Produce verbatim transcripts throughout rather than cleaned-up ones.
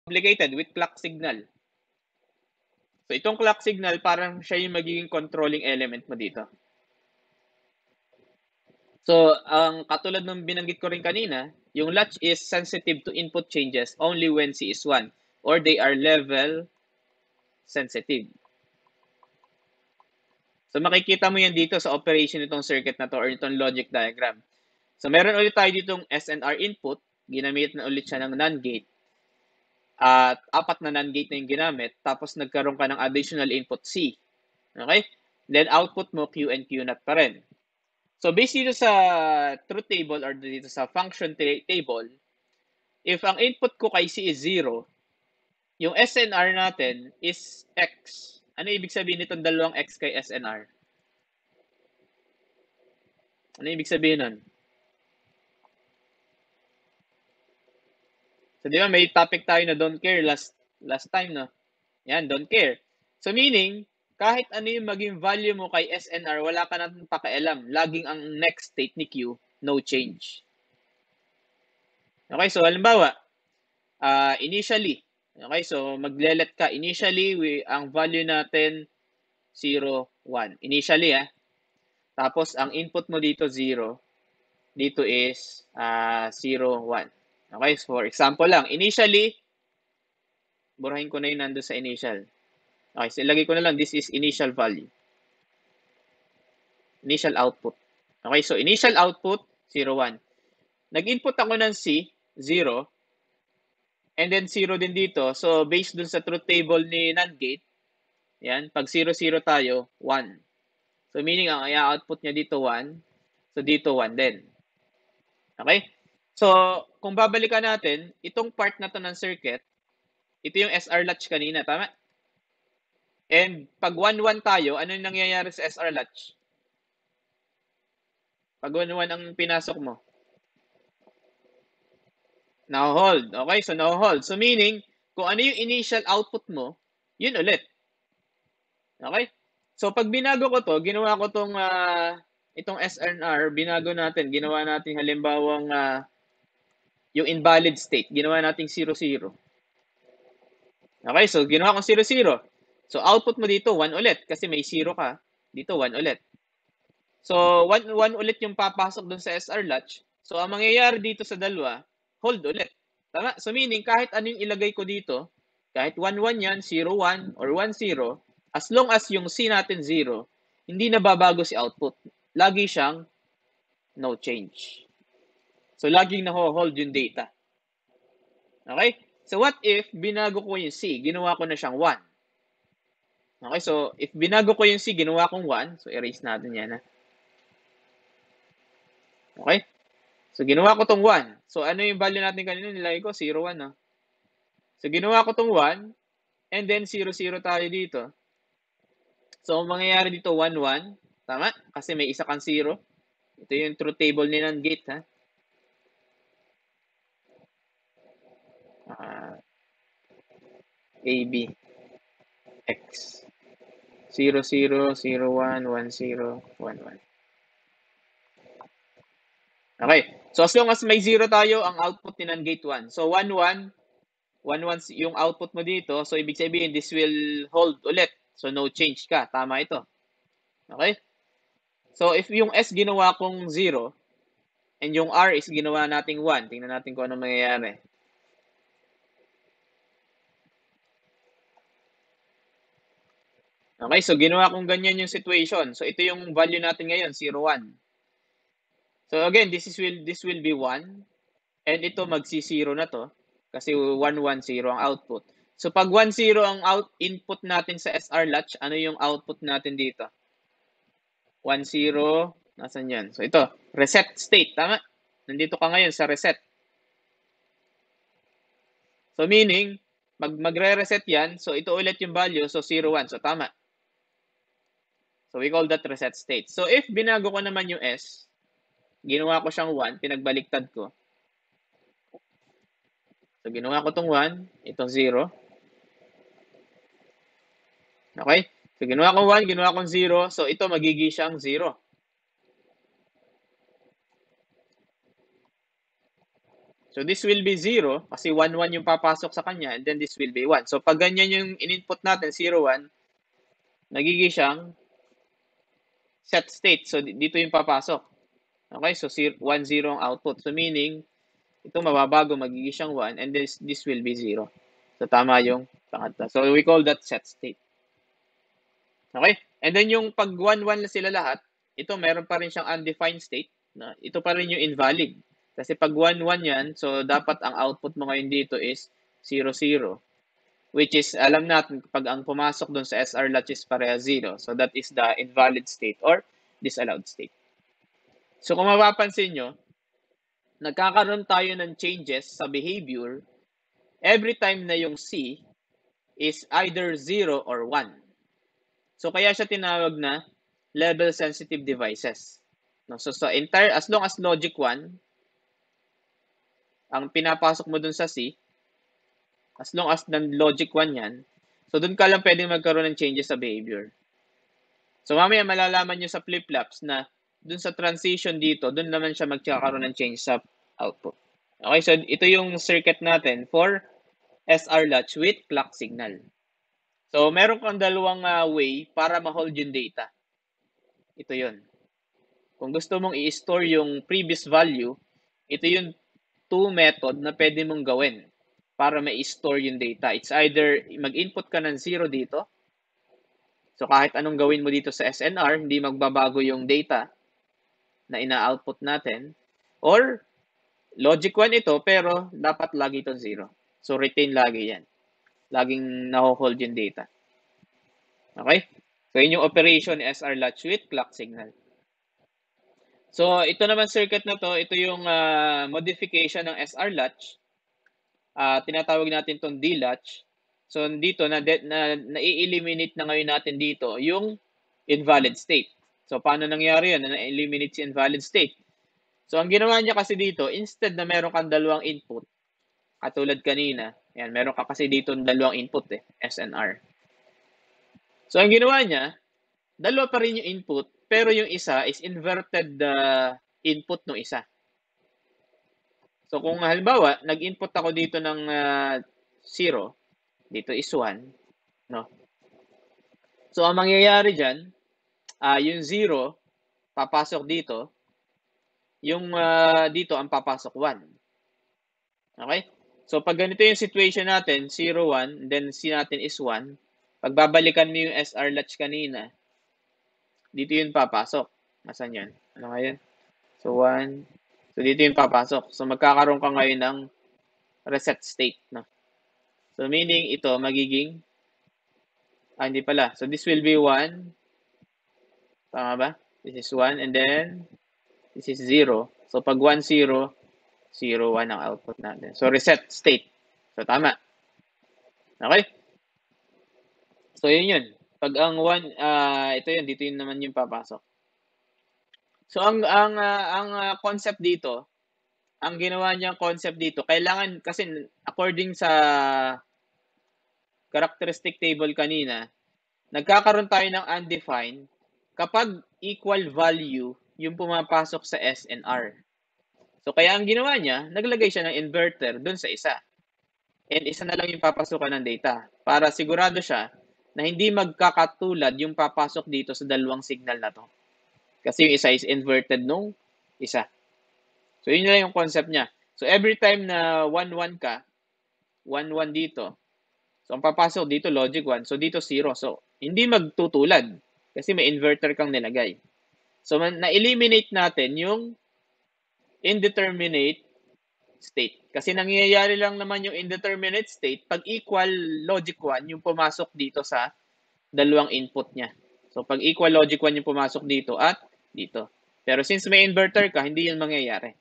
complicated with clock signal. So, itong clock signal, parang siya yung magiging controlling element mo dito. So, ang katulad ng binanggit ko rin kanina, yung latch is sensitive to input changes only when C is one or they are level sensitive. So, makikita mo yan dito sa operation nitong circuit na to or itong logic diagram. So, meron ulit tayo ditong S N R input. Ginamit na ulit siya ng NAND gate. At apat na NAND gate na yung ginamit. Tapos, nagkaroon ka ng additional input C. Okay? Then, output mo Q and Q naught pa rin. So, based dito sa truth table or dito sa function table, if ang input ko kay C is zero, yung S N R natin is X. Ano ibig sabihin nitong dalawang X kay S N R? Ano ibig sabihin nun? So, di ba, may topic tayo na don't care last last time, no? Yan, don't care. So, meaning, kahit ano yung maging value mo kay S N R, wala ka natin pakialam. Laging ang next state ni Q, no change. Okay, so, halimbawa, uh, initially, okay, so, magle-let ka. Initially, we, ang value natin, zero, one. Initially, ah. Tapos, ang input mo dito, zero. Dito is uh, zero, one. Okay, so for example lang, initially, burahin ko na yun nando sa initial. Okay, so ilagay ko na lang, this is initial value. Initial output. Okay, so initial output, zero, one. Nag-input ako ng C, zero. And then zero din dito. So, based dun sa truth table ni NAND gate, yan, pag zero, zero tayo, one. So, meaning, ang i-output niya dito, one. So, dito, one din. Okay? So, kung babalikan natin, itong part na to ng circuit, ito yung S R latch kanina, tama? And pag one, one tayo, ano yung nangyayari sa S R latch? Pag one, one ang pinasok mo. Now-hold. Okay, so now-hold. So, meaning, kung ano yung initial output mo, yun ulit. Okay? So, pag binago ko to, ginawa ko tong, uh, itong S N R, binago natin, ginawa natin halimbawang, uh, yung invalid state, ginawa natin zero, zero. Okay, so ginawa kong zero, zero. So, output mo dito, one ulit, kasi may zero ka. Dito, one ulit. So, one, one ulit yung papasok dun sa S R latch. So, ang mangyayari dito sa dalawa, hold ulit. Tama? So, meaning, kahit anong ilagay ko dito, kahit one, one yan, zero, one, or one, zero, as long as yung C natin zero, hindi nababago si output. Lagi siyang no change. So, laging naho-hold yung data. Okay? So, what if binago ko yung C, ginawa ko na siyang one? Okay, so, if binago ko yung C, ginawa kong one, so, erase natin yan, ha? Okay? So, ginawa ko tong one. So, ano yung value natin kanina? Nilagay ko, zero, one, no? So, ginawa ko tong one, and then zero, zero tayo dito. So, ang mangyayari dito, one, one. Tama? Kasi may isa kang zero. Ito yung truth table ni NAND gate, ha? Uh, A, B, X. zero, zero, zero, one, one, zero, one, one. Okay. So, as long as may zero tayo, ang output ni NAND gate one. So, one, one, one, one yung output mo dito. So, ibig sabihin, this will hold ulit. So, no change ka. Tama ito. Okay? So, if yung S ginawa kong zero, and yung R is ginawa nating one, tingnan natin kung ano mangyayari. Okay, so ginawa kong ganyan yung situation. So, ito yung value natin ngayon, zero, one. So, again, this is will this will be one. And ito, magsi-zero na to. Kasi one, one, zero ang output. So, pag one, zero ang out input natin sa S R latch, ano yung output natin dito? one, zero, nasan yan? So, ito, reset state, tama? Nandito ka ngayon sa reset. So, meaning, mag magre-reset yan. So, ito ulit yung value. So, zero, one. So, tama. So, we call that reset state. So, if binago ko naman yung S, ginawa ko siyang one, pinagbaliktad ko. So, ginawa ko tong one, itong zero. Okay? So, ginawa ko one, ginawa kong zero. So, ito magiging siyang zero. So this will be zero kasi one, one yung papasok sa kanya and then this will be one. So pag ganyan yung in-input natin, zero, one, nagiging siyang set state. So dito yung papasok. Okay, so one, zero ang output. So meaning, ito mababago, magiging siyang one and this, this will be zero. So tama yung pangatlo. So we call that set state. Okay? And then yung pag one, one na sila lahat, ito meron pa rin siyang undefined state. Na ito pa rin yung invalid. Kasi pag one, one yan, so dapat ang output mo ngayon dito is zero, zero. Which is, alam natin, pag ang pumasok dun sa S R latch is pareha zero. So that is the invalid state or disallowed state. So kung mapapansin nyo, nagkakaroon tayo ng changes sa behavior every time na yung C is either zero or one. So kaya siya tinawag na level sensitive devices. No, so sa entire, as long as logic one, ang pinapasok mo dun sa C, as long as ng logic one yan, so dun ka lang pwedeng magkaroon ng changes sa behavior. So mamaya malalaman nyo sa flip-flops na dun sa transition dito, dun naman siya magkakaroon ng change sa output. Okay, so ito yung circuit natin for S R latch with clock signal. So meron kang dalawang uh, way para ma-hold yung data. Ito yun. Kung gusto mong i-store yung previous value, ito yung two method na pwede mong gawin para ma-store yung data. It's either mag-input ka ng zero dito. So kahit anong gawin mo dito sa S N R, hindi magbabago yung data na ina-output natin. Or logic one ito, pero dapat lagi itong zero. So retain lagi yan. Laging naho-hold yung data. Okay? So yun yung operation ni S R latch with clock signal. So ito naman circuit na to, ito yung uh, modification ng S R latch. Uh, tinatawag natin itong D-latch. So dito, na, na, na-eliminate na ngayon natin dito yung invalid state. So paano nangyari yun? Na-eliminate si invalid state. So ang ginawa niya kasi dito, instead na meron kang dalawang input, katulad kanina, yan, meron ka kasi dito dalawang input eh, S N R. So ang ginawa niya, dalawa pa rin yung input, pero yung isa is inverted the uh, input ng isa. So kung halimbawa, nag-input ako dito ng uh, zero, dito is one, no? So ang mangyayari dyan, uh, yung zero, papasok dito, yung uh, dito ang papasok one. Okay? So pag ganito yung situation natin, zero, one, then C natin is one, pagbabalikan mo yung S R latch kanina, dito yung papasok. Nasaan yan? Ano nga yan? So one, so dito yung papasok. So magkakaroon ka ngayon ng reset state. No? So meaning ito magiging, ah hindi pala. So this will be one. Tama ba? This is one and then this is zero. So pag one, zero, zero, one ang output natin. So reset state. So tama. Okay? So yun yun. Pag ang one, uh, ito yun, dito yun naman yung papasok. So ang ang uh, ang uh, concept dito, ang ginawa niyang concept dito, kailangan kasi according sa characteristic table kanina, nagkakaroon tayo ng undefined kapag equal value yung pumapasok sa S N R. So kaya ang ginawa niya, naglagay siya ng inverter dun sa isa. And isa na lang yung papasukan ng data para sigurado siya na hindi magkakatulad yung papasok dito sa dalawang signal na to. Kasi yung isa is inverted nung isa. So, yun lang yung concept niya. So, every time na one, one ka, one, one dito. So, ang papasok dito, logic one. So, dito zero. So, hindi magtutulad kasi may inverter kang nilagay. So, na-eliminate natin yung indeterminate state. Kasi nangyayari lang naman yung indeterminate state pag equal logic one yung pumasok dito sa dalawang input niya. So, pag equal logic one yung pumasok dito at dito. Pero since may inverter ka, hindi yun mangyayari.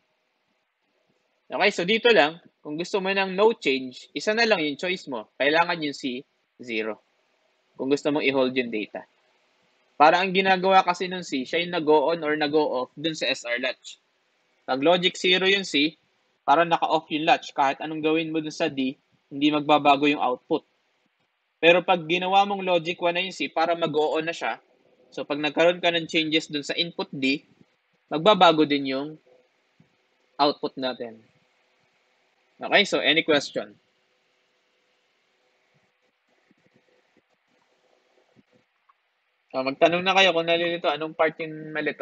Okay, so dito lang, kung gusto mo ng no change, isa na lang yung choice mo. Kailangan yung C, zero. Kung gusto mong i-hold yung data. Para ang ginagawa kasi ng C, siya yung nag-go on or nag-go off dun sa S R latch. Pag logic zero yung C, para naka-off yung latch. Kahit anong gawin mo dun sa D, hindi magbabago yung output. Pero pag ginawa mong logic one na yung C, para mag-go on na siya, so pag nagkaroon ka ng changes dun sa input D, magbabago din yung output natin. Okay, so any question? So, magtanong na kayo kung nalilito. Anong part yung malito?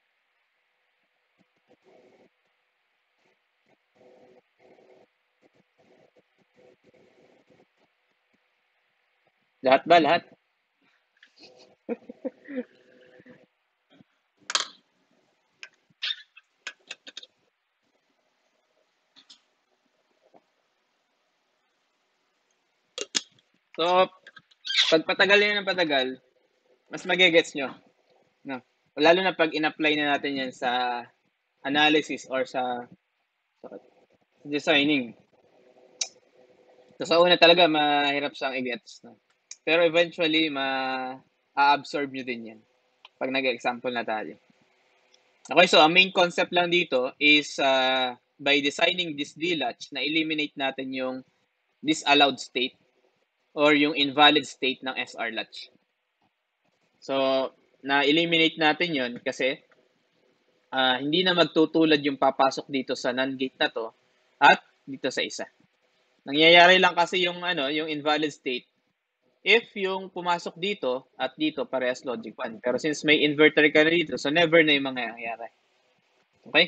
Lahat ba? Lahat? So, pag patagal nyo ng patagal, mas magigets nyo. No? Lalo na pag in-apply na natin yan sa analysis or sa, sa designing. So, sa una talaga, mahirap siyang i-gets. No? Pero eventually, ma-absorb nyo din yan pag nag-example na tayo. Okay, so ang main concept lang dito is uh, by designing this D-latch, na-eliminate natin yung disallowed state or yung invalid state ng S R latch. So, na-eliminate natin yon kasi uh, hindi na magtutulad yung papasok dito sa NAND gate na to at dito sa isa. Nangyayari lang kasi yung ano, yung invalid state if yung pumasok dito at dito parehas logic one. Pero since may inverter ka na dito, so never na yung mangyayari. Okay?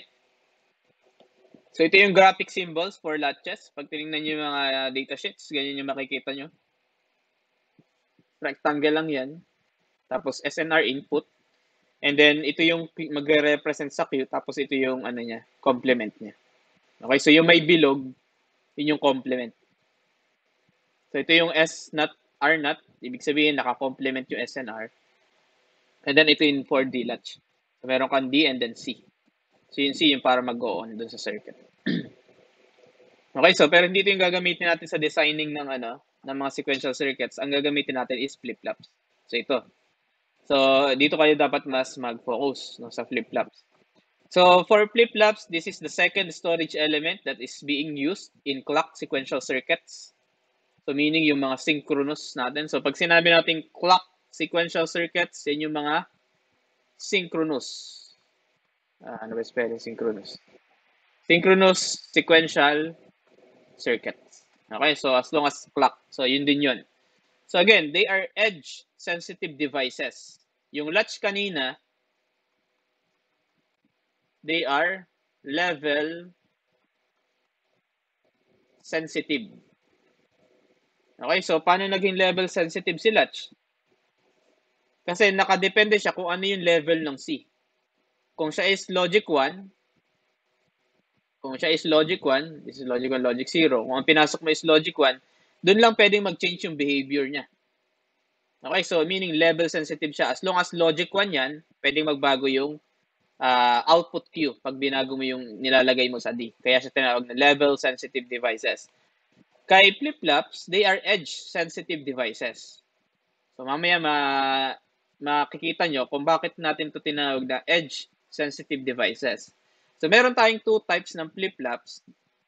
So ito yung graphic symbols for latches. Pag tinignan nyo yung mga datasheets, ganyan yung makikita nyo. Rectangle lang yan. Tapos S N R input. And then ito yung magre-represent sa Q. Tapos ito yung ano niya, complement niya. Okay, so yung may bilog, yun yung complement. So ito yung S not R not. Ibig sabihin naka-complement yung S N R. And then ito yung four D latch. So meron kang D and then C. So yung C yung para mag-go on dun sa circuit. Okay, so pero hindi ito yung gagamitin natin sa designing ng ano, ng mga sequential circuits. Ang gagamitin natin is flip-flops. So ito. So dito kayo dapat mas mag-focus no, sa flip-flops. So for flip-flops, this is the second storage element that is being used in clock sequential circuits. So meaning yung mga synchronous natin. So pag sinabi natin clock sequential circuits, yan yung mga synchronous. Uh, ano ba spelling synchronous? Synchronous sequential circuits. Okay, so as long as clock. So yun din yun. So again, they are edge sensitive devices. Yung latch kanina, they are level sensitive. Okay, so paano naging level sensitive si latch? Kasi nakadepende siya kung ano yung level ng C. Kung siya is logic one, kung siya is logic one, this is logic one, logic zero. Kung ang pinasok mo is logic one, dun lang pwedeng mag-change yung behavior niya. Okay, so meaning level sensitive siya. As long as logic one yan, pwedeng magbago yung uh, output Q pag binago mo yung nilalagay mo sa D. Kaya siya tinawag na level sensitive devices. Kay flip-flops, they are edge sensitive devices. So mamaya ma makikita nyo kung bakit natin ito tinawag na edge sensitive devices. So meron tayong two types ng flip-flops.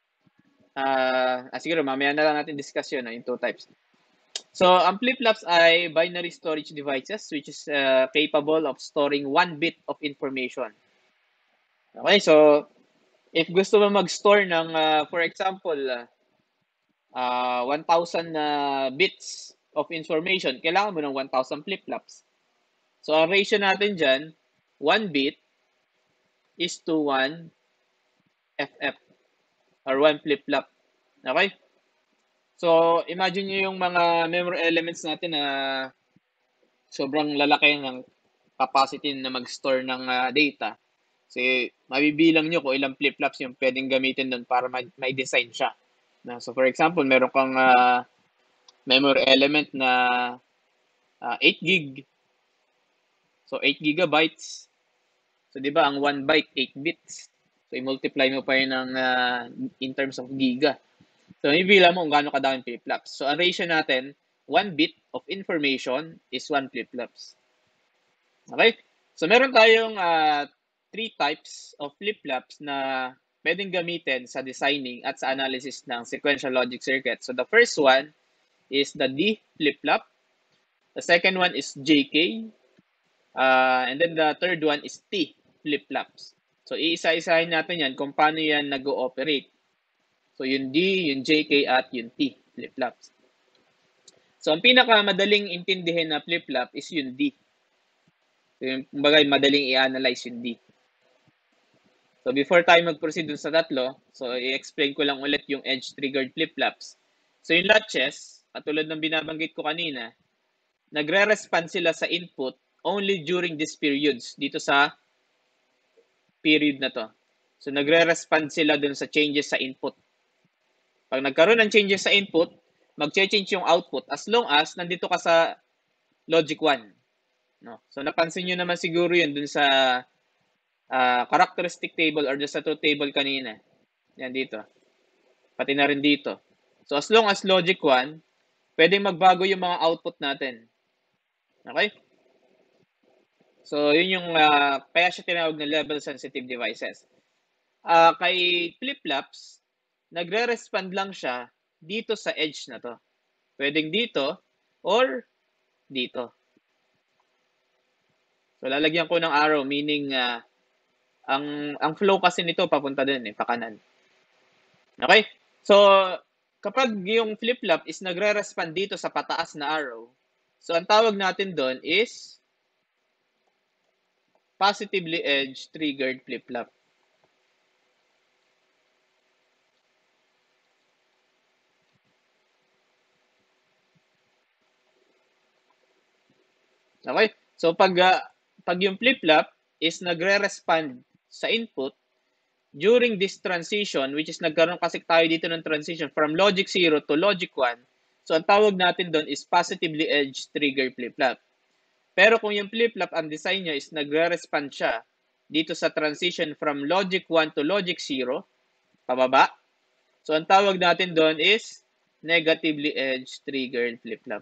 Uh, ah, siguro mamaya na lang natin discuss yun, no, yung two types. So, ang flip-flops ay binary storage devices which is uh, capable of storing one bit of information. Okay, so if gusto mo mag-store ng, uh, for example, uh, one thousand uh, bits of information, kailangan mo ng one thousand flip-flops. So, ang ratio natin dyan, one bit is to one F F or one flip-flop. Okay? So, imagine nyo yung mga memory elements natin na sobrang lalaki ng capacity na mag-store ng uh, data. Kasi mabibilang nyo kung ilang flip-flops yung pwedeng gamitin doon para may design siya. Na, so, for example, meron kang uh, memory element na uh, eight gig. So, eight gigabytes. So, di ba, ang one byte, eight bits. So, i-multiply mo pa yun ng, uh, in terms of giga. So, ibilang mo kung gaano kadaming flip-flops. So, ang ratio natin, one bit of information is one flip-flops. Okay? So, meron tayong uh, three types of flip-flops na pwedeng gamitin sa designing at sa analysis ng sequential logic circuit. So, the first one is the D flip-flop. The second one is J K. Uh, and then the third one is T flip-flops. So, iisa-isahin natin yan kung paano yan nag-ooperate. So, yung D, yung J K, at yung T, flip-flops. So, ang pinakamadaling intindihin na flip-flop is yung D. So, yung, kumbaga, madaling i-analyze yung D. So, before tayo mag-proceed dun sa tatlo, so, i-explain ko lang ulit yung edge-triggered flip-flops. So, yung latches, katulad ng binabanggit ko kanina, nagre-respond sila sa input only during these periods, dito sa period na to. So, nagre-respond sila dun sa changes sa input. Pag nagkaroon ng changes sa input, mag-change yung output as long as nandito ka sa logic one. No? So, napansin nyo naman siguro yun dun sa uh, characteristic table or dun sa truth table kanina. Yan dito. Pati na rin dito. So, as long as logic one, pwedeng magbago yung mga output natin. Okay? So, yun yung, uh, kaya siya tinawag na level-sensitive devices. Uh, kay flip-flops, nagre-respond lang siya dito sa edge na to. Pwedeng dito or dito. So, lalagyan ko ng arrow, meaning uh, ang ang flow kasi nito papunta din eh, pakanan. Okay? So, kapag yung flip-flop is nagre-respond dito sa pataas na arrow, so ang tawag natin doon is positively edge-triggered flip-flop. Okay? So, pag, uh, pag yung flip-flop is nagre-respond sa input during this transition, which is nagkaroon kasi tayo dito ng transition from logic zero to logic one, so ang tawag natin doon is positively edge-triggered flip-flop. Pero kung yung flip-flop, ang design niya is nagre-respond siya dito sa transition from logic one to logic zero, pababa, so ang tawag natin doon is negatively edge-triggered flip-flop.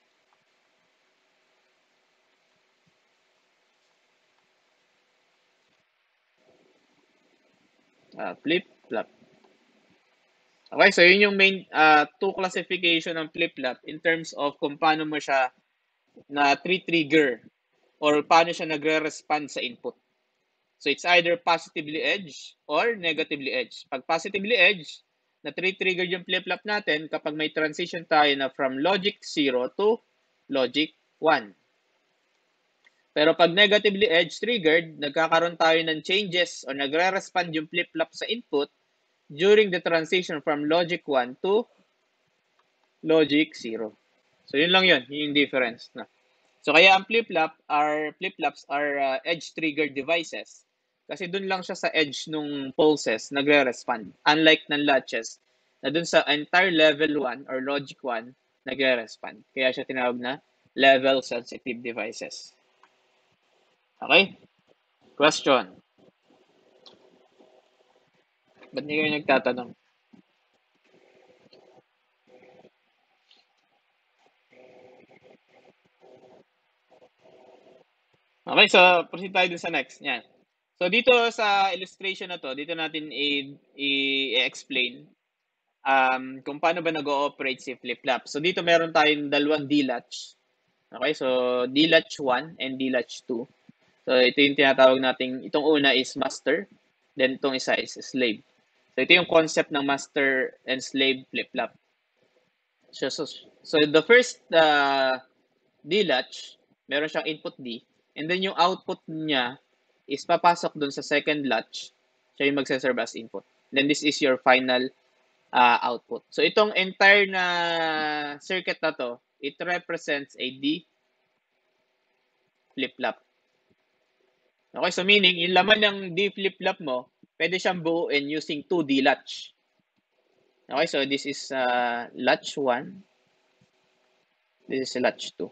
Uh, flip-flop. Okay, so yun yung main uh, two classification ng flip-flop in terms of kung paano mo siya na trigger or paano siya nagre-respond sa input. So it's either positively edge or negatively edge. Pag positively edge, na trigger yung flip-flop natin kapag may transition tayo na from logic zero to logic one. Pero pag negatively edge triggered, nagkakaroon tayo ng changes o nagre-respond yung flip-flop sa input during the transition from logic one to logic zero. So yun lang yun, yun yung difference. No? So kaya ang flip-flop are flip-flops are uh, edge-triggered devices kasi dun lang siya sa edge nung pulses nagre-respond. Unlike ng latches na dun sa entire level one or logic one nagre-respond. Kaya siya tinawag na level-sensitive devices. Okay? Question. Ba't hindi kayo nagtatanong? Okay, so proceed tayo dun sa next. Yan. So dito sa illustration na to, dito natin i-explain um, kung paano ba nag-ooperate si flip-flop. So dito meron tayong dalawang D-latch. Okay, so D-latch one and D-latch two. So ito yung tinatawag nating, itong una is master, then itong isa is slave. So ito yung concept ng master and slave flip-flop. So, so, so the first uh, D-latch, meron siyang input D, and then yung output niya is papasok dun sa second latch, siya yung magsaserve as input. Then this is your final uh, output. So itong entire na circuit na to, it represents a D flip-flop. Okay, so meaning, yung laman ng D flip-flop mo, pwede siyang buuin using two D latch. Okay, so this is uh, latch one. This is latch two.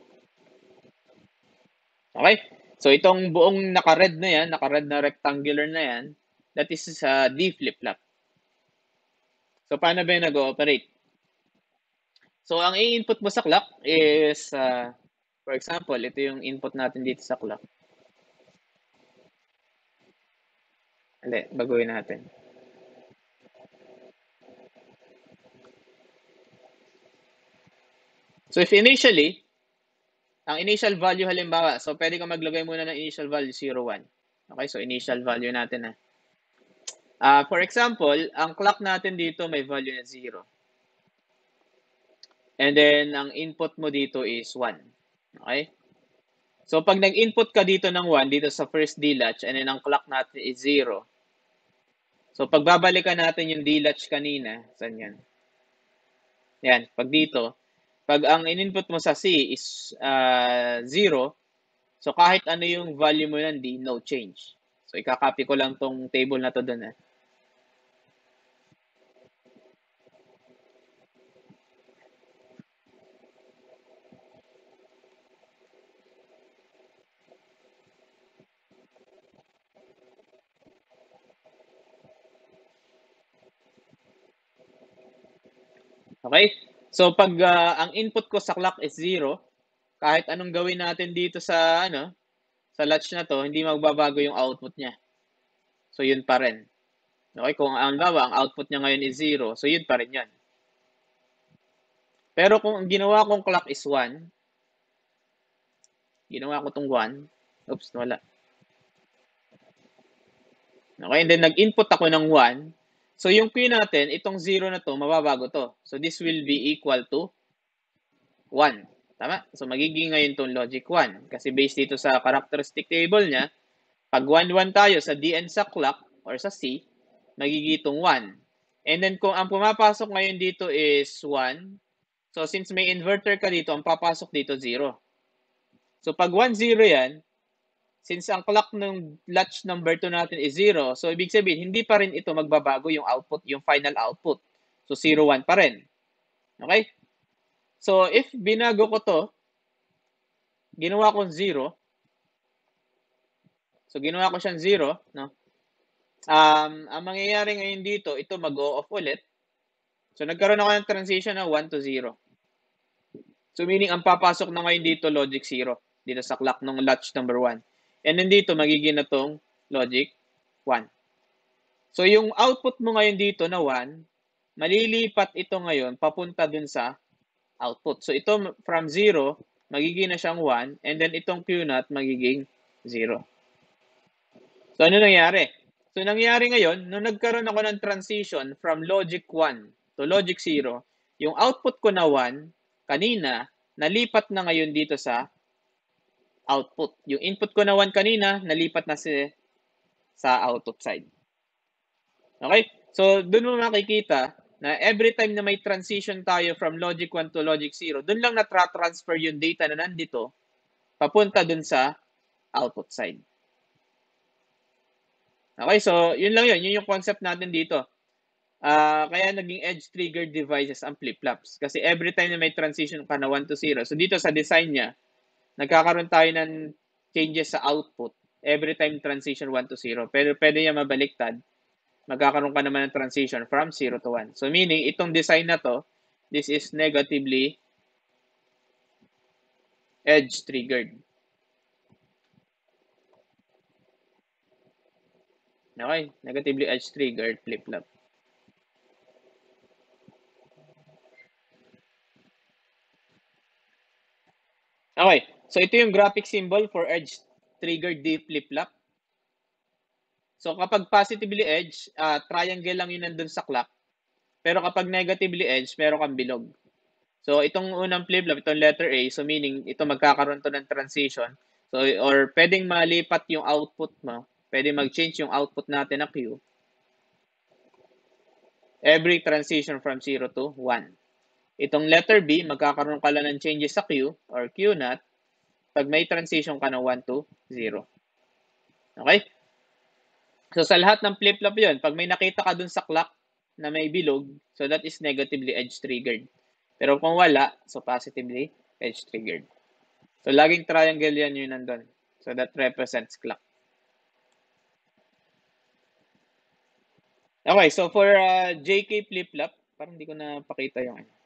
Okay, so itong buong naka-red na yan, naka-red na rectangular na yan, that is uh, D flip-flop. So paano ba yung nag-ooperate? So ang i-input mo sa clock is, uh, for example, ito yung input natin dito sa clock. Hindi, baguhin natin. So if initially, ang initial value halimbawa, so pwede kang maglagay muna ng initial value zero, one. Okay, so initial value natin na. Uh, for example, ang clock natin dito may value na zero. And then, ang input mo dito is one. Okay? So, pag nag-input ka dito ng one, dito sa first D-latch, and then ang clock natin is zero. So, pag babalikan natin yung D-latch kanina, saan yan? Yan, pag dito, pag ang in-input mo sa C is uh, zero, so kahit ano yung value mo yan, di, no change. So, ikakopy ko lang tong table na to dun. Eh. Okay? So, pag uh, ang input ko sa clock is zero, kahit anong gawin natin dito sa, ano, sa latch na to, hindi magbabago yung output niya. So, yun pa rin. Okay? Kung ang bawa, ang output niya ngayon is zero, so yun pa rin yan. Pero kung ang ginawa kong clock is one, ginawa ko tong one, oops, wala. Okay, and then nag-input ako ng one, so yung Q natin, itong zero na to, mababago to. So, this will be equal to one. Tama? So, magiging ngayon itong logic one. Kasi based dito sa characteristic table niya, pag one one tayo sa D N sa clock or sa C, magiging itong one. And then, kung ang pumapasok ngayon dito is one, so since may inverter ka dito, ang papasok dito zero. So, pag one zero yan, since ang clock ng latch number two natin is zero, so ibig sabihin, hindi pa rin ito magbabago yung output, yung final output. So, zero one pa rin. Okay? So, if binago ko to, ginawa kong zero, so ginawa ko siyang zero, no? Um, ang mangyayari ngayon dito, ito mag-o-off ulit. So, nagkaroon ako ng transition na one to zero. So, meaning, ang papasok na ngayon dito, logic zero, dito sa clock ng latch number one. And then dito, magiging na tong logic one. So, yung output mo ngayon dito na one, malilipat ito ngayon papunta dun sa output. So, ito from zero, magiging na siyang one, and then itong Q naught magiging zero. So, ano nangyari? So, nangyari ngayon, nung nagkaroon ako ng transition from logic one to logic zero, yung output ko na one, kanina, nalipat na ngayon dito sa output. Yung input ko na one kanina, nalipat na si, sa output side. Okay? So, dun mo makikita na every time na may transition tayo from logic one to logic zero, dun lang na-transfer yung data na nandito papunta dun sa output side. Okay, so yun lang yun. Yun yung concept natin dito. Uh, kaya naging edge-triggered devices ang flip-flops. Kasi every time na may transition ka na one to zero, so dito sa design niya, nagkakaroon tayo ng changes sa output every time transition one to zero. Pero pwede niya mabaliktad. Magkakaroon ka naman ng transition from zero to one. So meaning, itong design na to, this is negatively edge-triggered. Okay? Negatively edge-triggered flip-flop. Okay. So ito yung graphic symbol for edge-triggered flip-flop. So kapag positively edge, uh, triangle lang yun nandun sa clock. Pero kapag negatively edge, meron kang bilog. So itong unang flip-flop, itong letter A, so meaning ito magkakaroon to ng transition. So or pwedeng malipat yung output mo, pwedeng mag-change yung output natin na Q. Every transition from zero to one. Itong letter B, magkakaroon ka lang ng changes sa Q or Q naught pag may transition ka na one to zero. Okay? So, sa lahat ng flip-flop yun, pag may nakita ka dun sa clock na may bilog, so that is negatively edge-triggered. Pero kung wala, so positively edge-triggered. So, laging triangle yan yun nandun. So, that represents clock. Okay, so for uh, J K flip-flop, parang hindi ko na pakita yung ano.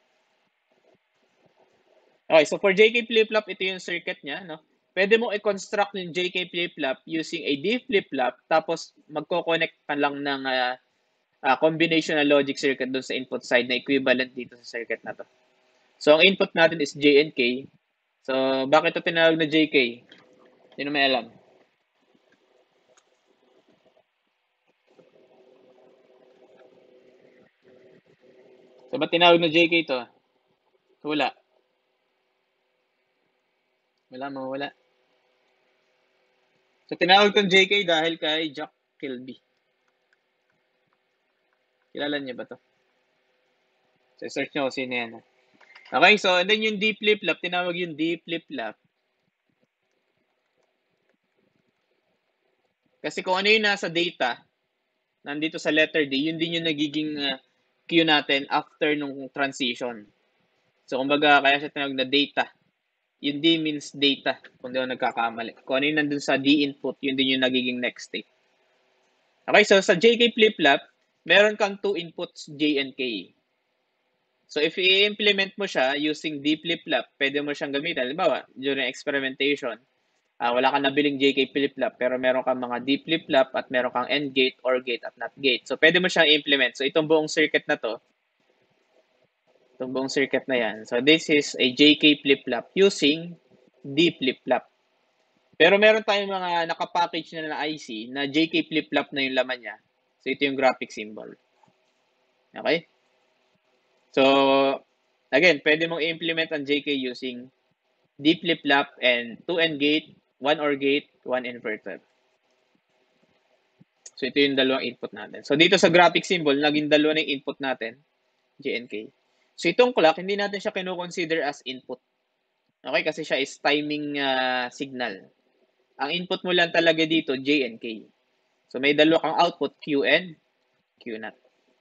Okay, so for J K flip-flop, ito yung circuit niya, no? Pwede mo i-construct yung J K flip-flop using a D flip-flop, tapos magko-connect pa lang ng uh, uh, combination na logic circuit doon sa input side na equivalent dito sa circuit na to. So, ang input natin is J and K. So, bakit ito tinawag na J K? Sino may alam? So, ba't tinawag na J K to? Wala. Wala, mawala. So, tinawag tong J K dahil kay Jack Kilby. Kilala niyo ba to? So, search nyo kung sino yan. Okay, so, and then yung D flip-flop, tinawag yung D flip-flop. Kasi kung ano yung nasa data, nandito sa letter D, yun din yung nagiging uh, queue natin after nung transition. So, kumbaga, kaya siya tinawag na data. Yung D means data, kung di ako nagkakamali. Kung ano yung nandun sa D input, yun din yung nagiging next state. Okay, so sa J K flip-flop, meron kang two inputs, J and K. So, if i-implement mo siya using D flip-flop, pwede mo siyang gamitin. Halimbawa, during experimentation, uh, wala kang nabiling J K flip-flop, pero meron kang mga D flip-flop at meron kang AND gate, OR gate, at NOT gate. So, pwede mo siyang i-implement. So, itong buong circuit na to, itong buong circuit na yan. So, this is a J K flip-flop using D flip-flop. Pero meron tayong mga nakapackage na na I C na J K flip-flop na yung laman niya. So, ito yung graphic symbol. Okay? So, again, pwede mong i-implement ang J K using D flip-flop and two AND gate, one OR gate, one inverter. So, ito yung dalawang input natin. So, dito sa graphic symbol, naging dalawa na yung input natin, J and K. So, itong clock, hindi natin siya kino-consider as input. Okay? Kasi siya is timing uh, signal. Ang input mo lang talaga dito, J and K. So, may dalawa kang output, Q and Q naught.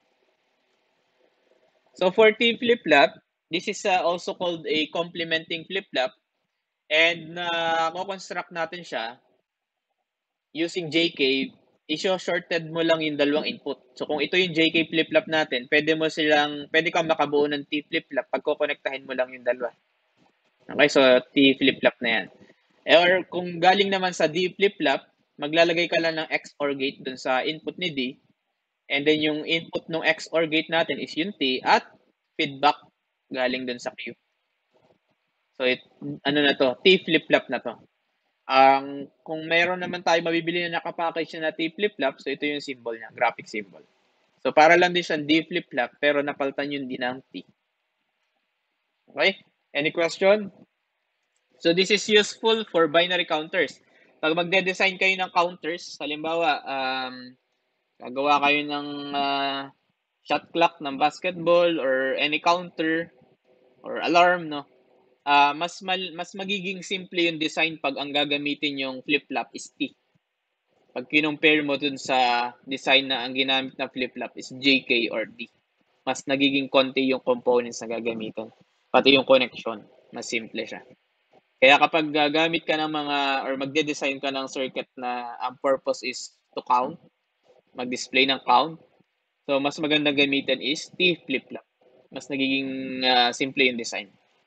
So, for T flip-flop, this is uh, also called a complementing flip-flop. And na uh, construct natin siya using J K, isyo-shorted mo lang yung dalawang input. So, kung ito yung J K flip-flop natin, pwede mo silang, pwede kang makabuo ng T flip-flop pag kukonektahin mo lang yung dalawa. Okay, so T flip-flop na yan. Or kung galing naman sa D flip-flop, maglalagay ka lang ng X OR gate dun sa input ni D. And then yung input ng X OR gate natin is yung T at feedback galing dun sa Q. So, it, ano na to? T flip-flop na to. Ang um, kung meron naman tayo mabibili na nakapackage na T flip-flop, so ito yung symbol niya, graphic symbol. So, para lang din siyang D flip-flop, pero napalitan yung D ng T. Okay? Any question? So, this is useful for binary counters. Pag magde-design kayo ng counters, halimbawa, um, gagawa kayo ng uh, shot clock ng basketball or any counter or alarm, no? Uh, mas mal, mas magiging simple yung design pag ang gagamitin yung flip-flop is T. Pag kinumpare mo dun sa design na ang ginamit na flip-flop is J K or D. Mas nagiging konti yung components na gagamitin. Pati yung connection, mas simple siya. Kaya kapag gagamit ka ng mga or magde-design ka ng circuit na ang purpose is to count, mag-display ng count, so mas magandang gamitin is T flip-flop. Mas nagiging uh, simple yung design.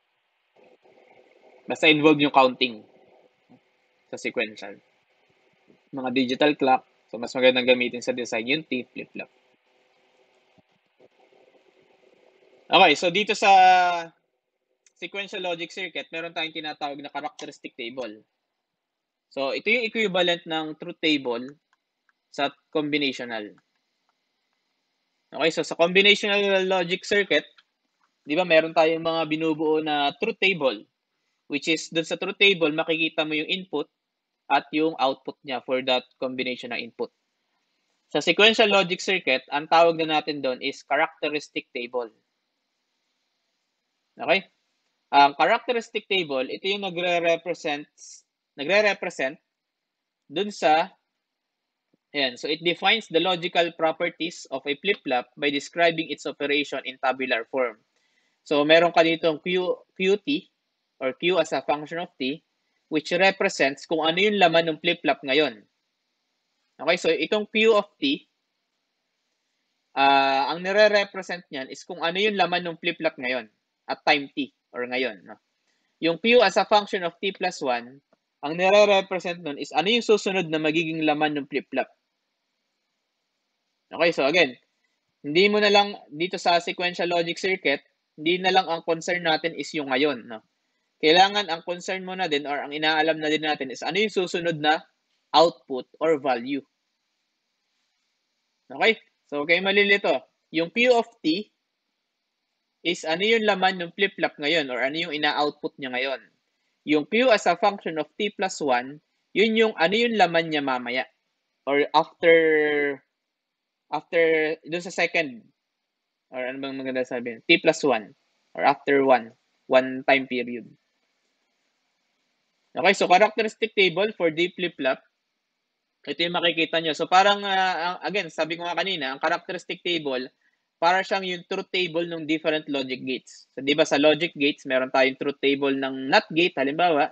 Basta involve yung counting sa sequential. Mga digital clock, so mas magandang gamitin sa design yung T flip-flop. Okay, so dito sa sequential logic circuit, meron tayong tinatawag na characteristic table. So, ito yung equivalent ng truth table sa combinational. Okay, so sa combinational logic circuit, di ba meron tayong mga binubuo na truth table, which is dun sa truth table, makikita mo yung input at yung output niya for that combination ng input. Sa sequential logic circuit, ang tawag na natin doon is characteristic table. Okay? Ang um, characteristic table, ito yung nagre-represent nagre-represent dun sa ayan, so it defines the logical properties of a flip-flop by describing its operation in tabular form. So meron ka ditong Q, Qt or Q as a function of T, which represents kung ano yung laman ng flip-flop ngayon. Okay, so itong Q of T, uh, ang nire-represent niyan is kung ano yung laman ng flip-flop ngayon at time T or ngayon. No? Yung Q as a function of T plus one, ang nire-represent nun is ano yung susunod na magiging laman ng flip-flop. Okay, so again, hindi mo na lang dito sa sequential logic circuit, hindi na lang ang concern natin is yung ngayon. No? Kailangan ang concern mo na din or ang inaalam na din natin is ano yung susunod na output or value. Okay, so okay malilito. Yung Q of T, is ano yung laman ng flip-flop ngayon or ano yung ina-output niya ngayon. Yung Q as a function of t plus one, yun yung ano yung laman niya mamaya. Or after, after, dun sa second, or ano bang maganda sabihin? T plus one, or after one, one time period. Okay, so characteristic table for D flip-flop, ito yung makikita nyo. So parang, uh, again, sabi ko nga kanina, ang characteristic table, para siyang yung truth table ng different logic gates. So di ba sa logic gates, meron tayong truth table ng NOT gate, halimbawa.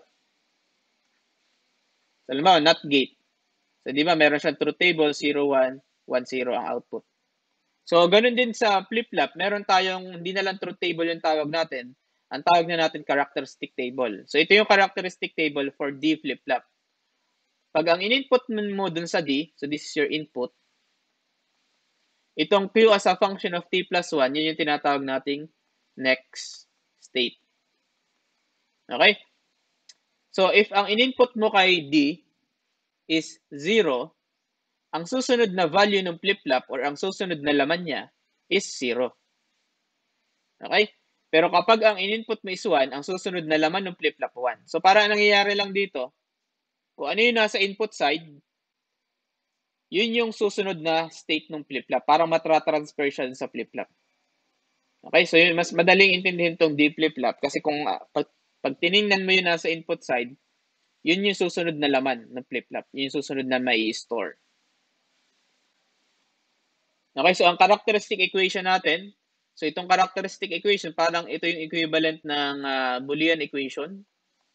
So, halimbawa, NOT gate. So di ba meron siyang truth table, zero, one, one, zero ang output. So ganun din sa flip-flop, meron tayong, hindi na lang truth table yung tawag natin, ang tawag na natin characteristic table. So ito yung characteristic table for D flip-flop. Pag ang in-input mo dun sa D, so this is your input, itong Q as a function of t plus one, yun yung tinatawag nating next state. Okay? So if ang in-input mo kay D is zero, ang susunod na value ng flip-flop or ang susunod na laman niya is zero. Okay? Pero kapag ang in-input mo is one, ang susunod na laman ng flip-flop one. So para nangyayari lang dito, kung ano yung nasa input side, yun yung susunod na state ng flip-flop. Parang matra-transfer siya sa flip-flop. Okay, so yun, mas madaling intindihin tong D flip-flop kasi kung uh, pag, pag tiningnan mo yun nasa input side, yun yung susunod na laman ng flip-flop. Yun yung susunod na may store. Okay, so ang characteristic equation natin, so itong characteristic equation, parang ito yung equivalent ng uh, Boolean equation.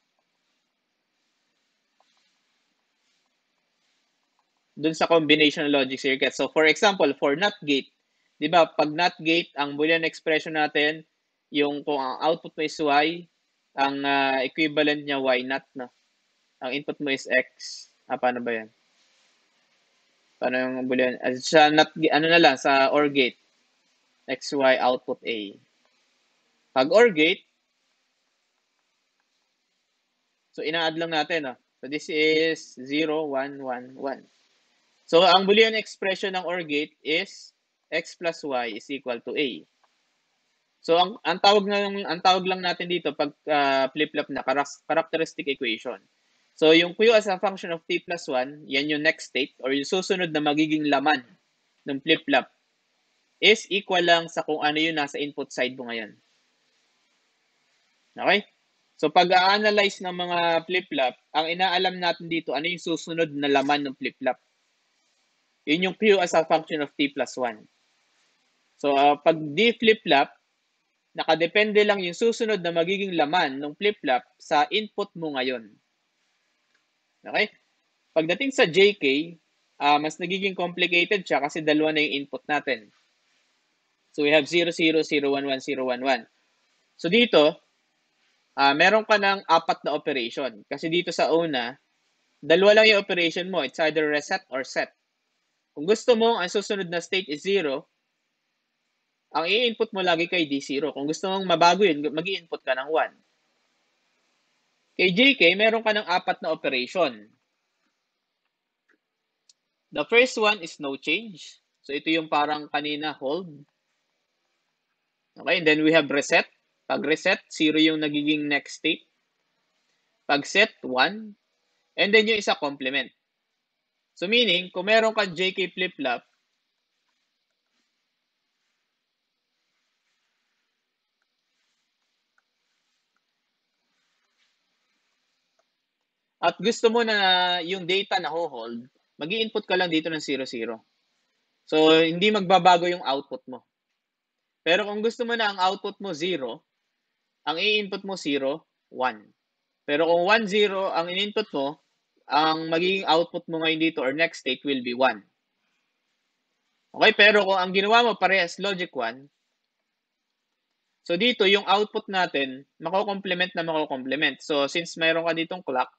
Dun sa combination logic circuit. So for example, for NOT gate, di ba, pag NOT gate, ang Boolean expression natin, yung kung ang output mo is Y, ang uh, equivalent niya Y not, no? Ang input mo is X. Ah, paano ba yan? Paano yung Boolean? Uh, sa NOT, ano na lang, sa OR gate, X Y output A. Pag OR gate, so ina-add lang natin, no? So this is zero, one, one, one. So, ang Boolean expression ng OR gate is x plus y is equal to a. So, ang, ang, tawag, ng, ang tawag lang natin dito pag uh, flip-flop na characteristic equation. So, yung Q as a function of t plus one, yan yung next state or yung susunod na magiging laman ng flip-flop is equal lang sa kung ano yung nasa input side mo ngayon. Okay? So, pag a-analyze ng mga flip-flop, ang inaalam natin dito, ano yung susunod na laman ng flip-flop. Yun yung Q as a function of t plus one. So, uh, pag D flip-flop, nakadepende lang yung susunod na magiging laman ng flip-flop sa input mo ngayon. Okay? Pagdating sa J K, uh, mas nagiging complicated siya kasi dalawa na yung input natin. So, we have zero, zero, zero, one, one, zero, one, one. So, dito, uh, meron ka ng apat na operation. Kasi dito sa una, dalawa lang yung operation mo. It's either reset or set. Kung gusto mo, ang susunod na state is zero, ang i-input mo lagi kay D zero. Kung gusto mong mabago yun, mag-i-input ka ng one. Kay J K, meron ka ng apat na operation. The first one is no change. So, ito yung parang kanina, hold. Okay, and then we have reset. Pag reset, zero yung nagiging next state. Pag set, one. And then yung isa, complement. So, meaning, kung meron kang J K flip-flop, at gusto mo na yung data na hold, mag-i-input ka lang dito ng zero, zero. So, hindi magbabago yung output mo. Pero kung gusto mo na ang output mo zero, ang i-input mo zero, one. Pero kung one, zero ang in-input mo, ang magiging output mo ngayon dito or next state will be one. Okay, pero kung ang ginawa mo parehas logic one, so dito yung output natin, mako-complement na mako-complement. So since mayroon ka ditong clock,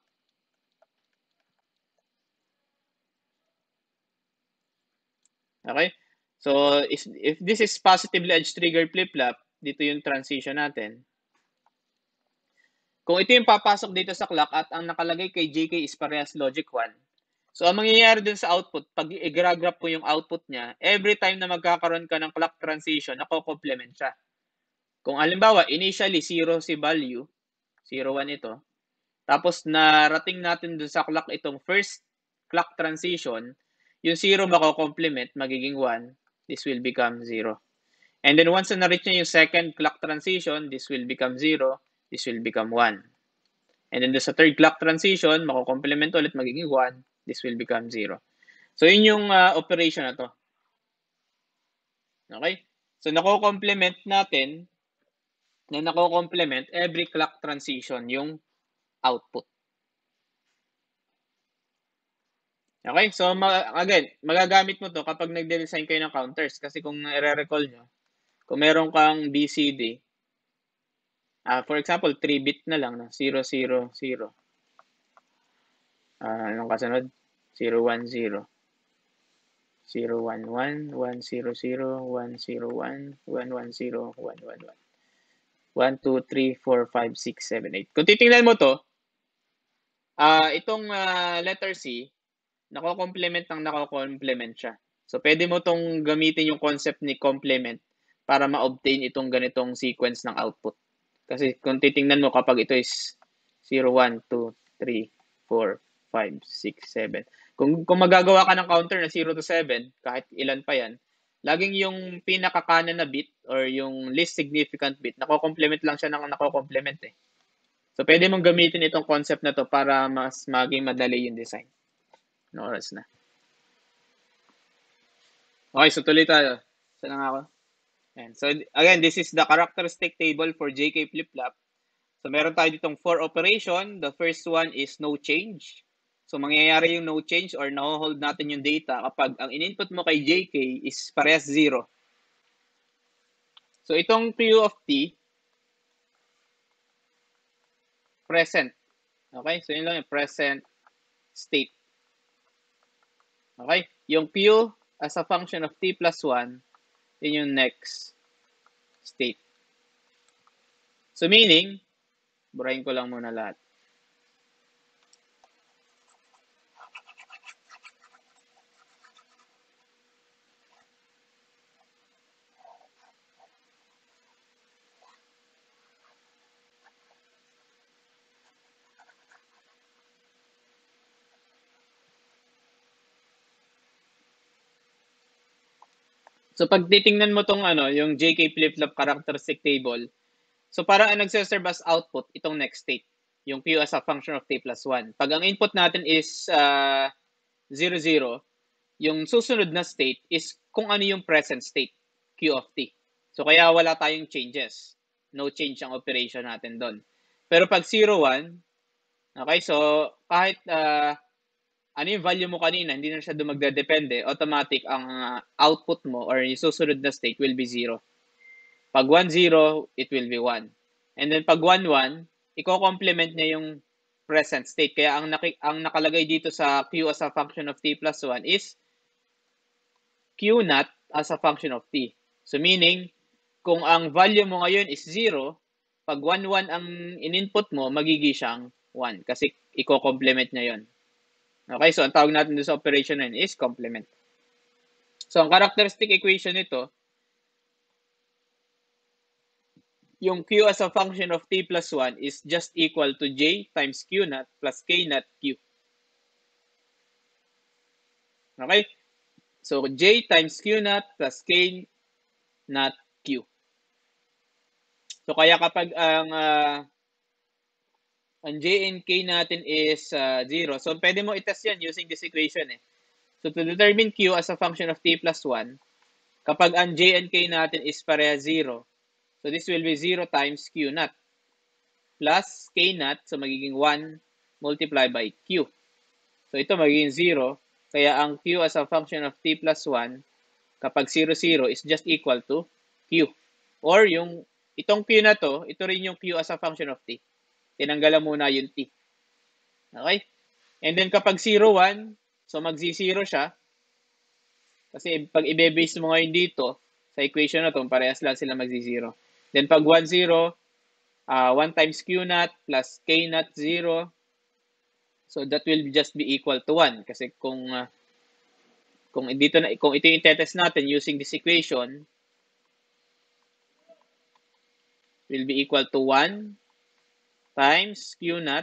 okay, so if, if this is positively edge triggered flip-flop, dito yung transition natin. Kung ito yung papasok dito sa clock at ang nakalagay kay J K is parehas logic one, so ang mangyayari dun sa output, pag i-graph po yung output niya, every time na magkakaroon ka ng clock transition, nako-complement siya. Kung halimbawa, initially zero si value, zero, one ito, tapos narating natin dun sa clock itong first clock transition, yung zero mako-complement, magiging one, this will become zero. And then once na na-reach niya yung second clock transition, this will become zero, this will become one. And then sa third clock transition, mako-complement ulit, magiging one, this will become zero. So yun yung uh, operation na to. Okay? So nako-complement natin, na nako-complement every clock transition yung output. Okay? So again, magagamit mo to kapag nagde-design kayo ng counters. Kasi kung i-recall nyo, kung meron kang B C D, uh, for example, three bit na lang, no? zero, zero, zero. Uh, anong kasunod? zero, one, zero. zero, one, one, one, zero, zero, one, zero, one, one, one, zero, one, one, one. one, two, three, four, five, six, seven, eight. Kung titingnan mo to, uh, itong uh, letter C, nako-complement ng nako-complement siya. So, pwede mo tong gamitin yung concept ni complement para ma-obtain itong ganitong sequence ng output. Kasi kung titingnan mo kapag ito is zero, one, two, three, four, five, six, seven. Kung, kung magagawa ka ng counter na zero to seven, kahit ilan pa yan, laging yung pinakakanan na bit or yung least significant bit, nako-complement lang siya ng nako-complement eh. So, pwede mong gamitin itong concept na to para mas maging madali yung design. No oras na. Okay, so tuloy tayo. Saan na ako? Ayan. So, again, this is the characteristic table for J K flip-flop. So, meron tayo ditong four operation. The first one is no change. So, mangyayari yung no change or na-hold natin yung data kapag ang in-input mo kay J K is parehas zero. So, itong Q of T, present. Okay? So, yun lang yung present state. Okay? Yung Q as a function of T plus one, yun yung next state. So, meaning, burahin ko lang muna lahat. So, pag titingnan mo tong ano, yung J K flip-flop characteristic table, so parang ang nagsiserve as output itong next state, yung Q as a function of T plus one. Pag ang input natin is uh, zero, zero, yung susunod na state is kung ano yung present state, Q of T. So, kaya wala tayong changes. No change ang operation natin doon. Pero pag zero, one, okay, so kahit uh, ano yung value mo kanina, hindi na siya doon magdedepende, automatic ang uh, output mo or yung susunod na state will be zero. Pag one, zero, it will be one. And then pag one, one, i-complement niya yung present state. Kaya ang, naki, ang nakalagay dito sa Q as a function of T plus one is Q naught as a function of T. So meaning, kung ang value mo ngayon is zero, pag one, one ang in-input mo, magiging siyang one kasi i-complement niya yon. Okay, so ang tawag natin doon sa operation na yun is complement. So ang characteristic equation nito, yung Q as a function of T plus one is just equal to J times Q naught plus K naught Q. Okay? So J times Q naught plus K naught Q. So kaya kapag ang uh, ang J and K natin is uh, zero, so pwede mo itest yan using this equation eh. So to determine Q as a function of T plus one, kapag ang J and K natin is pareha zero, so this will be zero times Q naught plus K naught, so magiging one multiplied by Q. So ito magiging zero, kaya ang Q as a function of T plus one, kapag zero, zero is just equal to Q. Or yung, itong Q na to, ito rin yung Q as a function of T. Tinanggalan muna yung T. Okay? And then kapag zero, one, so mag-zero siya. Kasi pag i-base mo ngayon dito, sa equation na to, parehas lang sila mag-zero. Then pag one, zero, uh, one times Q naught plus K naught zero, so that will just be equal to one. Kasi kung uh, kung dito na kung ito yung test natin using this equation, will be equal to one times Q naught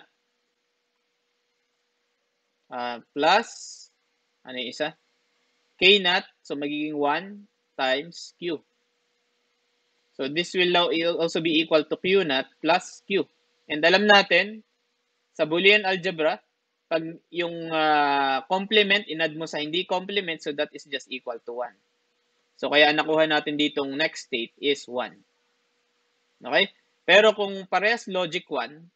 uh, plus, ano yung isa? K naught, so magiging one times Q. So this will now also be equal to Q naught plus Q. And alam natin, sa Boolean algebra, pag yung uh, complement, inad mo sa hindi complement, so that is just equal to one. So kaya nakuha natin ditong next state is one. Okay? Pero kung parehas logic one,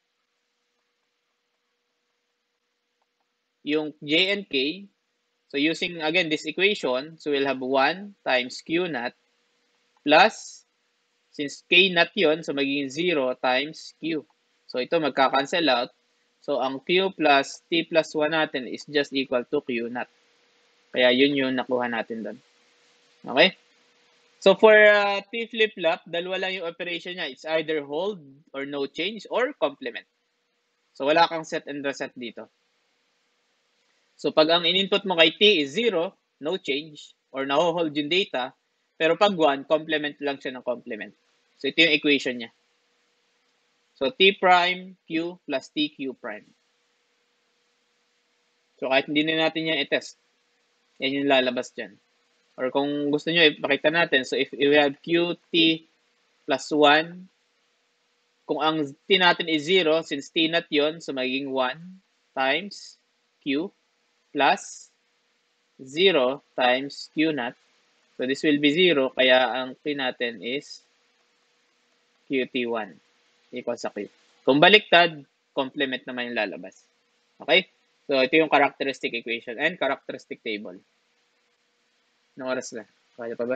yung J and K, so using again this equation, so we'll have one times Q naught plus, since K naught yun, so magiging zero times Q. So ito magka-cancel out. So ang Q plus T plus one natin is just equal to Q naught. Kaya yun yung nakuha natin doon. Okay? So for uh, T flip-flop, dalawa lang yung operation niya. It's either hold or no change or complement. So wala kang set and reset dito. So pag ang in-input mo kay T is zero, no change, or naho-hold yung data, pero pag one, complement lang siya ng complement. So ito yung equation niya. So T prime Q plus T Q prime. So kahit hindi na natin yan i-test, yan yung lalabas dyan. Or kung gusto nyo, ipakita natin. So if we have Q T plus one, kung ang T natin is zero, since T naught yun, so magiging one times Q plus zero times Q naught. So this will be zero, kaya ang T natin is Q T one equals sa Q. Kung baliktad, complement naman yung lalabas. Okay? So ito yung characteristic equation and characteristic table. Anong oras na? Kaya pa ba?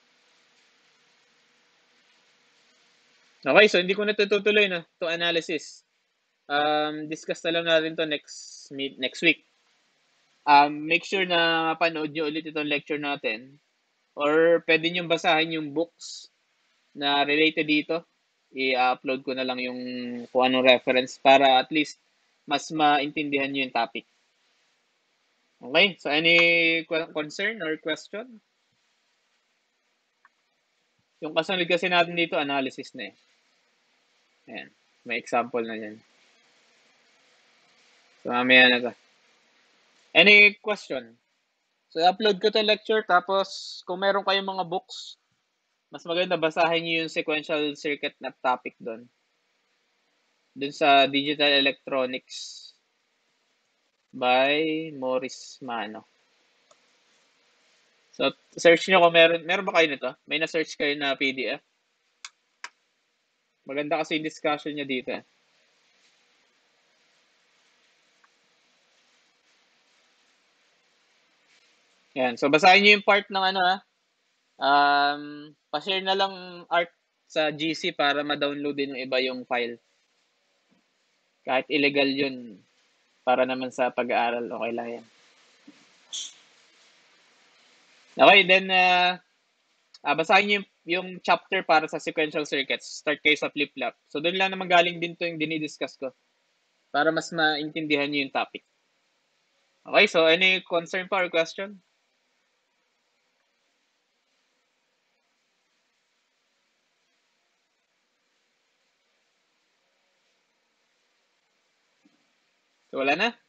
Okay, so hindi ko natutuloy na to analysis. Um, discuss na lang natin to next next week. Um, make sure na mapanood nyo ulit itong lecture natin. Or pwede nyo basahin yung books na related dito. I-upload ko na lang yung kung anong reference para at least mas maintindihan nyo yung topic. Okay, so any concern or question? Yung kasunod kasi natin dito, analysis na eh. Ayan, may example na yan. So mamaya na to. Any question? So upload ko to lecture, tapos kung meron kayong mga books, mas maganda basahin niyo yung sequential circuit na topic doon. Doon sa Digital Electronics by Morris Mano. So search niyo kung meron, meron ba kayo nito? May na-search kayo na P D F? Maganda kasi yung discussion niya dito. Yan. So basahin niyo yung part ng ano ha. Um, pa-share na lang art sa G C para ma-download din ng iba yung file. Kahit illegal yun, para naman sa pag-aaral, okay lang yan. Okay, then, uh, uh, basahin niyo yung, yung chapter para sa sequential circuits. Start kayo sa flip-flop. So, doon lang naman galing din to yung dinidiscuss ko para mas maintindihan niyo yung topic. Okay, so any concern pa or question? So, wala na?